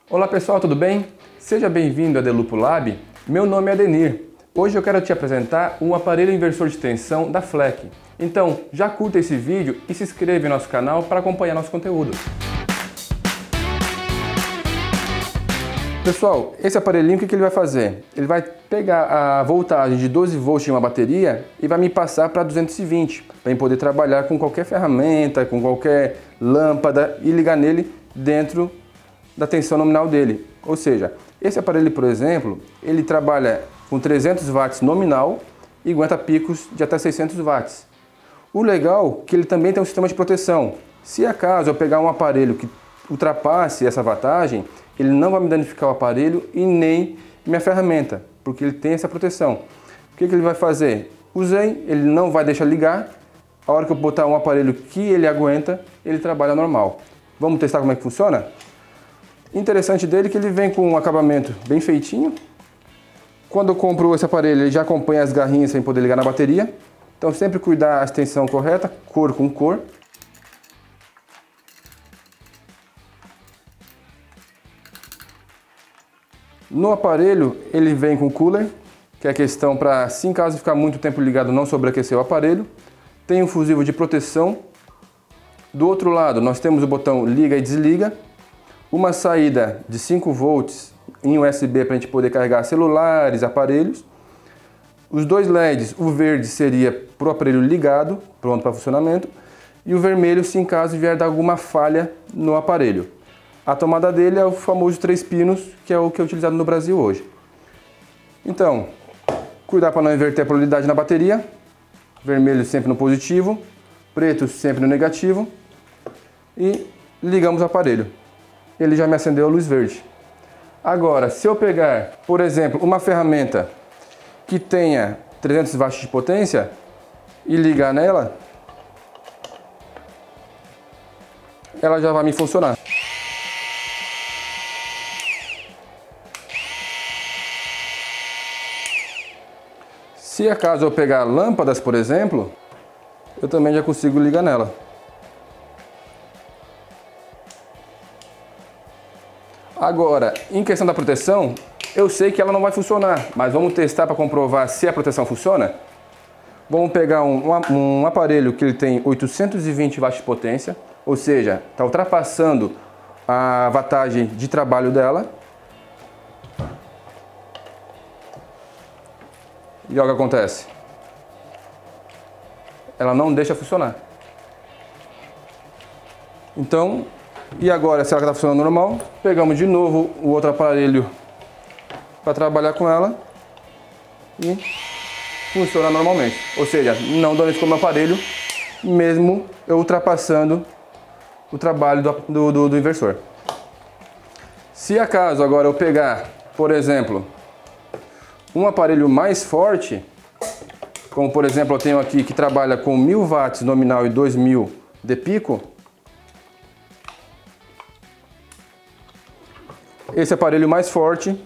Olá pessoal, tudo bem? Seja bem-vindo a Delupo Lab. Meu nome é Adenir. Hoje eu quero te apresentar um aparelho inversor de tensão da Fleck. Então, já curta esse vídeo e se inscreva em nosso canal para acompanhar nosso conteúdo. Pessoal, esse aparelhinho o que ele vai fazer? Ele vai pegar a voltagem de 12 volts de uma bateria e vai me passar para 220, para eu poder trabalhar com qualquer ferramenta, com qualquer lâmpada e ligar nele dentro da tensão nominal dele. Ou seja, esse aparelho, por exemplo, ele trabalha com 300 watts nominal e aguenta picos de até 600 watts. O legal é que ele também tem um sistema de proteção. Se acaso eu pegar um aparelho que ultrapasse essa wattagem, ele não vai me danificar o aparelho e nem minha ferramenta, porque ele tem essa proteção. O que ele vai fazer? Usei, ele não vai deixar ligar. A hora que eu botar um aparelho que ele aguenta, ele trabalha normal. Vamos testar como é que funciona? Interessante dele é que ele vem com um acabamento bem feitinho. Quando eu compro esse aparelho, ele já acompanha as garrinhas sem poder ligar na bateria. Então sempre cuidar a extensão correta, cor com cor. No aparelho ele vem com cooler, que é a questão para, se em caso ficar muito tempo ligado, não sobreaquecer o aparelho. Tem um fusível de proteção. Do outro lado nós temos o botão liga e desliga. Uma saída de 5 volts em USB para a gente poder carregar celulares, aparelhos. Os dois LEDs, o verde seria para o aparelho ligado, pronto para funcionamento. E o vermelho se em caso vier dar alguma falha no aparelho. A tomada dele é o famoso 3 pinos, que é o que é utilizado no Brasil hoje. Então, cuidar para não inverter a polaridade na bateria. Vermelho sempre no positivo, preto sempre no negativo. E ligamos o aparelho. Ele já me acendeu a luz verde. Agora, se eu pegar, por exemplo, uma ferramenta que tenha 300 watts de potência e ligar nela, ela já vai me funcionar. Se acaso eu pegar lâmpadas, por exemplo, eu também já consigo ligar nela. Agora, em questão da proteção, eu sei que ela não vai funcionar, mas vamos testar para comprovar se a proteção funciona? Vamos pegar um aparelho que ele tem 820 watts de potência, ou seja, está ultrapassando a wattagem de trabalho dela. E olha o que acontece. Ela não deixa funcionar. Então, e agora, se ela está funcionando normal, pegamos de novo o outro aparelho para trabalhar com ela e funciona normalmente. Ou seja, não danificou meu aparelho, mesmo eu ultrapassando o trabalho do inversor. Se acaso agora eu pegar, por exemplo, um aparelho mais forte, como por exemplo eu tenho aqui que trabalha com 1000 watts nominal e 2000 de pico, esse aparelho mais forte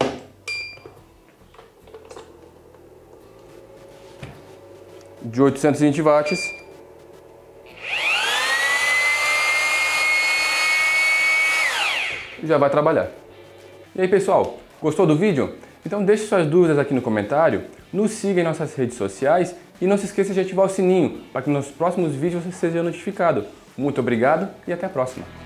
de 820 watts já vai trabalhar. E aí pessoal, gostou do vídeo? Então deixe suas dúvidas aqui no comentário, nos siga em nossas redes sociais e não se esqueça de ativar o sininho para que nos próximos vídeos você seja notificado. Muito obrigado e até a próxima!